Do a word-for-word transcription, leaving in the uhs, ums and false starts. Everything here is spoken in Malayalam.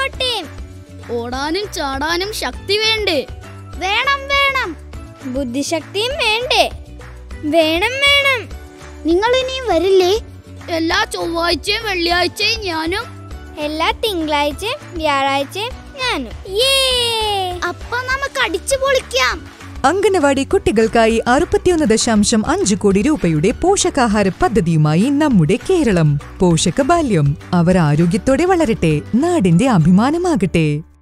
പോട്ടെ. ഓടാനും ചാടാനും ശക്തി വേണ്ടേ? വേണം വേണം. ബുദ്ധിശക്തിയും വേണ്ടേ? വേണം വേണം. നിങ്ങൾ ഇനിയും വരില്ലേ? എല്ലാ ചൊവ്വാഴ്ചയും വെള്ളിയാഴ്ചയും ഞാനും. എല്ലാ തിങ്കളാഴ്ചയും വ്യാഴാഴ്ചയും ഞാനും. അപ്പൊ നമുക്ക് അടിച്ചു പൊളിക്കാം. അംഗനവാടി കുട്ടികൾക്കായി അറുപത്തിയൊന്ന് ദശാംശം അഞ്ച് കോടി രൂപയുടെ പോഷകാഹാര പദ്ധതിയുമായി നമ്മുടെ കേരളം. പോഷക ബാല്യം. അവർ ആരോഗ്യത്തോടെ വളരട്ടെ, നാടിന്റെ അഭിമാനമാകട്ടെ.